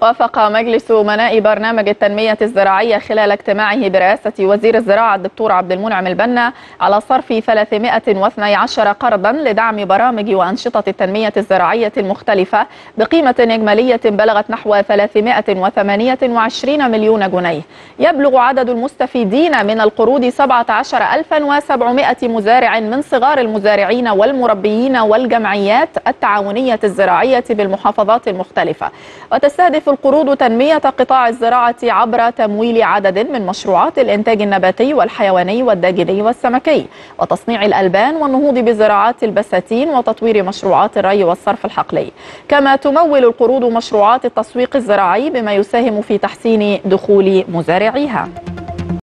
وافق مجلس أمناء برنامج التنمية الزراعية خلال اجتماعه برئاسة وزير الزراعة الدكتور عبد المنعم البنا على صرف 312 قرضا لدعم برامج وأنشطة التنمية الزراعية المختلفة بقيمة إجمالية بلغت نحو 328 مليون جنيه. يبلغ عدد المستفيدين من القروض 17700 مزارع من صغار المزارعين والمربيين والجمعيات التعاونية الزراعية بالمحافظات المختلفة. وتستهدف القروض تنمية قطاع الزراعة عبر تمويل عدد من مشروعات الإنتاج النباتي والحيواني والداجني والسمكي وتصنيع الألبان والنهوض بزراعات البساتين وتطوير مشروعات الري والصرف الحقلي. كما تمول القروض مشروعات التسويق الزراعي بما يساهم في تحسين دخول مزارعيها.